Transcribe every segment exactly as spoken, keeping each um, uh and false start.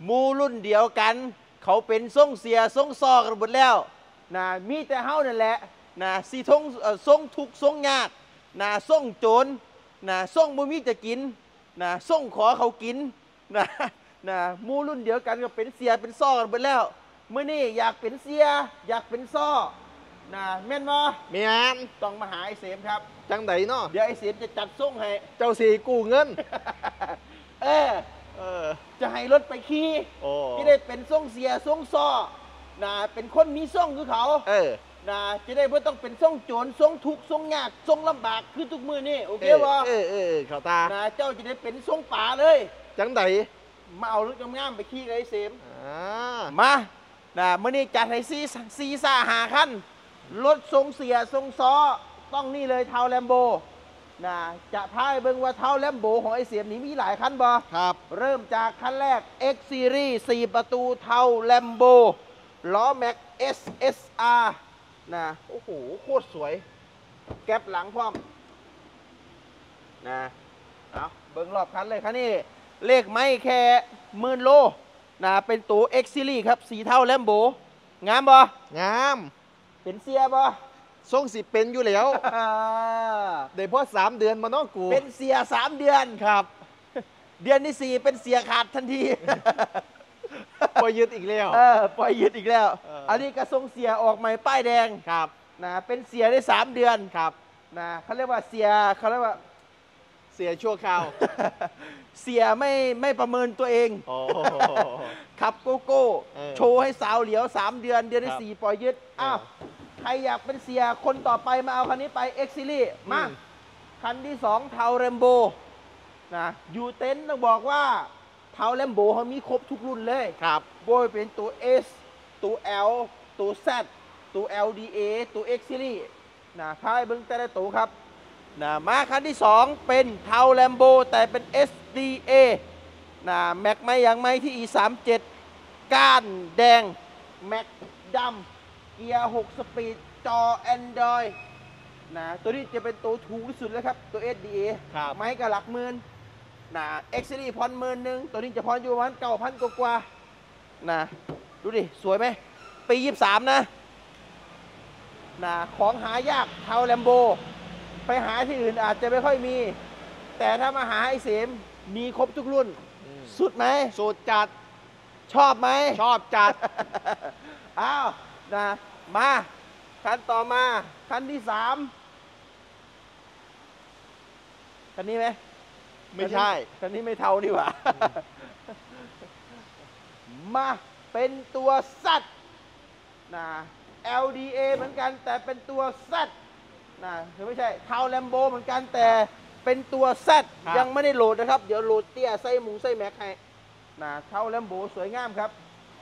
มูรุ่นเดียวกันเขาเป็นส่งเสียส่งซอกันหมดแล้วนะมีแต่เฮานั่นแหละนะสีทงส่งทุกส่งยากนะส่งโจรนะส่งบ่มีจะกินนะส่งขอเขากินนะนะมูรุ่นเดียวกันก็เป็นเสียเป็นซอกันหมดแล้วเมื่อนี้อยากเป็นเสียอยากเป็นซอนะแม่นบ่แม่นต้องมาหาไอ้เสมครับจังไดเนาะเดี๋ยวไอ้เสมจะจัดส่งให้เจ้าสีกู้เงินเออเออจะให้รถไปขี่ที่ได้เป็นส่งเสียส่งซอนะเป็นคนมีส่งคือเขาเออนะจะได้ไม่ต้องเป็นส่งโจรส่งทุกข์ส่งยากส่งลำบากคือทุกมือนี่โอเควะเออเออเขาตานะเจ้าจะได้เป็นส่งป่าเลยจังไดมาเอารถงามๆไปขี่เลยเสมอ่ามานะเมื่อนี้จัดให้ซีซีซ่าหาขั้นรถทรงเสียทรงซอต้องนี่เลยเทาแลมโบนะจะพายเบิ่งว่าเท่าแลมโบของไอเสียมนี้มีหลายคันบ่ครับเริ่มจากคันแรก X Series สี่ประตูเท่าแลมโบล้อแม็ก เอส เอส อาร์ นะโอ้โหโคตรสวยแก๊ปหลังพร้อมนะเอาเบิ่งรอบคันเลยคันนี้เลขไม่แค่หมื่นโลนะเป็นตัว X Series ครับสีเท่าแลมโบงามบ่งามเป็นเสียบ่ทรงสิเป็นอยู่แล้วเดี๋ยวพอสามเดือนมาเนาะกูเป็นเสียสามเดือนครับเดือนที่สี่เป็นเสียขาดทันทีปล่อยยึดอีกแล้วเออปล่อยยึดอีกแล้วอันนี้กระทรงเสียออกใหม่ป้ายแดงครับนะเป็นเสียได้สามเดือนครับนะเขาเรียกว่าเสียเขาเรียกว่าเสียชั่วคราวเสียไม่ไม่ประเมินตัวเองโอ้ขับโกโก้โชว์ให้สาวเหลียวสามเดือนเดือนที่สี่ปล่อยยึดอ้าวใครอยากเป็นเสียคนต่อไปมาเอาคันนี้ไป X Series มาคันที่สองเทาแรมโบนะอยู่เต็นท์ต้องบอกว่าเทาแรมโบเขามีครบทุกรุ่นเลยครับโบยเป็นตัว S ตัว L ตัว Z ตัว แอล ดี เอ ตัว X Series นะพายเบิ้งแต่ละตัวครับนะมาคันที่สองเป็นเทาแรมโบแต่เป็น เอส ดี เอ นะแม็กไม่ยังไม่ที่ อี สามสิบเจ็ด ก้านแดงแม็กดำเกียร์หกสปีดจอ Android นะตัวนี้จะเป็นตัวถูกที่สุดแล้วครับตัว เอส ดี เอ ไม้กับหลักหมื่นนะ X Series พอนหมื่นหนึ่งตัวนี้จะพอนอยู่ประมาณเก้าพันกว่าๆนะดูดิสวยไหมปียี่สิบสามนะนะของหายากเทาแลมโบไปหาที่อื่นอาจจะไม่ค่อยมีแต่ถ้ามาหาไอ้เสมมีครบทุกรุ่นสุดไหมสุดจัดชอบไหมชอบจัดอ้าวนะมาคันต่อมาคันที่สามคันนี้ไหมไม่ใช่คันนี้ไม่เท่าดีกว่ามาเป็นตัวซัดนะ แอล ดี เอ เหมือนกันแต่เป็นตัวซัดนะคือไม่ใช่เทาแลมโบเหมือนกันแต่เป็นตัวแซดยังไม่ได้โหลดนะครับเดี๋ยวโหลดเตี้ยไส้หมูไส้แม็กให้นะเทาแลมโบสวยงามครับ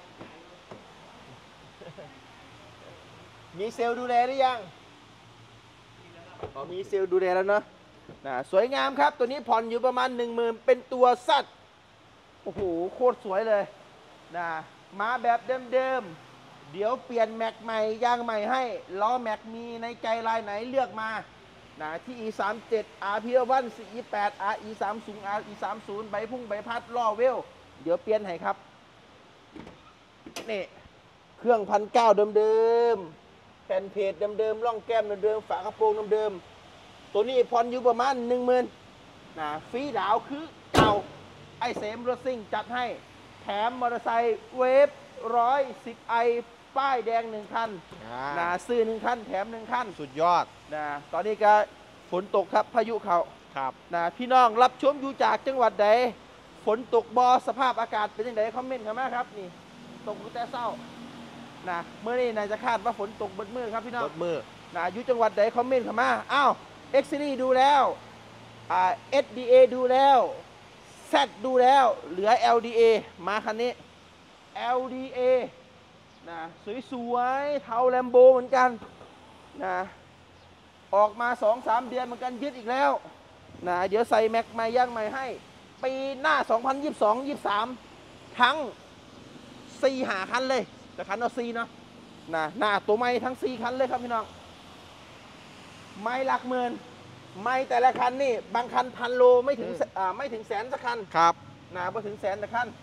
มีเซลล์ดูแลหรือยังอ๋อมีเซลล์ดูแลแล้วเนาะนะสวยงามครับตัวนี้ผ่อนอยู่ประมาณหนึ่งหมื่นเป็นตัวแซดโอ้โหโคตรสวยเลยนะมาแบบเดิมๆเดี๋ยวเปลี่ยนแม็กใหม่ยางใหม่ให้ล้อแม็กมีในใจลายไหนเลือกมานะที่ อี สามสิบเจ็ด อาร์ พี หนึ่ง สี่ แปด อาร์ อี สามสิบ อาร์ อี สามสิบ ใบพุ่งใบพัดล้อเวลเดี๋ยวเปลี่ยนให้ครับนี่เครื่องพันเก้าเดิมๆแผ่นเพจเดิมๆร่องแก้มเดิมๆฝากระโปรงเดิมๆตัวนี้ผ่อนอยู่ประมาณหนึ่งหมื่นนะฟรีดาวคือเก่าไอเสมรถซิ่งจัดให้แถมมอเตอร์ไซค์เวฟร้อยสิบไอป้ายแดงหนึ่งคันนะซื้อหนึ่งคันแถมหนึ่งคันสุดยอดนะตอนนี้ก็ฝนตกครับพายุเขาครับนะพี่น้องรับชมอยู่จากจังหวัดใดฝนตกบอสภาพอากาศเป็นยังไงคอมเมนต์กันมาครับนี่ตกแต่เศร้านะเมื่อนี้นายจะคาดว่าฝนตกเบิดมือครับพี่น้องเบิดมือนะอยู่จังหวัดใดคอมเมนต์กันมาอ้าว X Series ดูแล้วอ่า เอส ดี เอ ดูแล้ว Z ดูแล้วเหลือ แอล ดี เอ มาคันนี้ แอล ดี เอ นะสวยๆเทาแลมโบเหมือนกันนะออกมา สองสาม เดือนเหมือนกันยึดอีกแล้วนะเดี๋ยวใส่แม็กใหม่ย่างใหม่ให้ปีหน้า สองพันยี่สิบสอง ยี่สิบสาม ทั้งสี่หาคันเลยแต่คันเอาสี่เนาะนะหน้าตัวใหม่ทั้งสี่คันเลยครับพี่น้องไม่หลักหมื่นไม่แต่ละคันนี่บางคันพันโลไม่ถึงอ่าไม่ถึงแสนสักคันครับนะพอถึงแสนสักคัน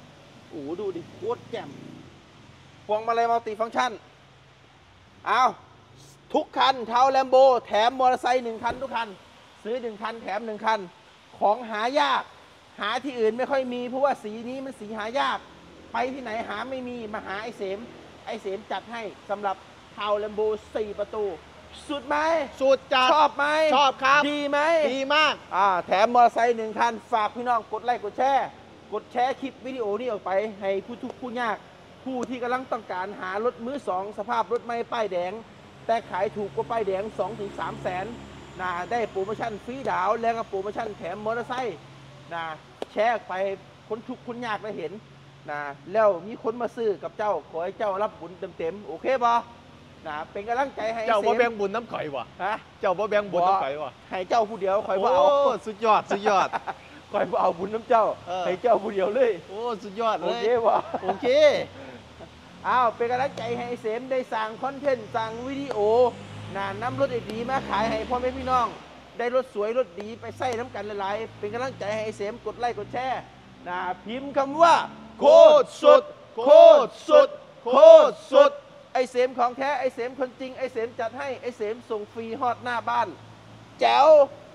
โอ้โหดูดิโคตรแจ่มพวงมาลัยมัลติฟังก์ชันเอาทุกคันเทาแลมโบแถมมอเตอร์ไซค์หนึ่งคันทุกคันซื้อหนึ่งคันแถมหนึ่งคันของหายากหาที่อื่นไม่ค่อยมีเพราะว่าสีนี้มันสีหายากไปที่ไหนหาไม่มีมาหาไอเสมไอเสมจัดให้สำหรับเทาแลมโบสี่ประตูสุดไหมสูตรจัดชอบไหมชอบครับดีไหมดีมากอ่าแถมมอเตอร์ไซค์หนึ่งคันฝากพี่น้องกดไลค์กดแชร์กดแชร์คลิปวิดีโอนี้ออกไปให้ผู้ทุกข์ผู้ยากผู้ที่กำลังต้องการหารถมือสองสภาพรถไม่ป้ายแดงแต่ขายถูกกว่าป้ายแดง สองถึงสาม แสนนะได้โปรโมชั่นฟรีดาวน์แล้วก็โปรโมชั่นแถมมอเตอร์ไซค์นะแชร์ออกไปคนทุกข์คนยากได้เห็นนะแล้วมีคนมาซื้อกับเจ้าขอให้เจ้ารับบุญเต็มๆโอเคป่ะนะเป็นกำลังใจให้เจ้าบ่เซแบ่มงบุญน้ำข่อยวะฮะเจ้าบ่แบ่งบุญน้ำข่อยวะให้เจ้าผู้เดียวคอยโอ้ว่าเอาสุดยอดสุดยอดคอยว่าเอาบุญน้ำเจ้าเออให้เจ้าผู้เดียวเลยโอ้สุดยอดเลโอย เควะโอเคอ้าวเป็นกำลังใจให้เสมได้สั่งคอนเทนต์สั่งวิดีโอนะนำรถดีๆมาขายให้พ่อแม่พี่น้อง ได้รถสวยรถดีไปใส่น้ำกันหลายๆเป็นกำลังใจให้เสมกดไลค์กดแชร์นะพิมพ์คำว่าโคตรสุดโคตรสุดโคตรสุดไอเสมของแท้ไอเสมคนจริงไอเสมจัดให้ไอเสมส่งฟรีฮอดหน้าบ้านแจ๋ว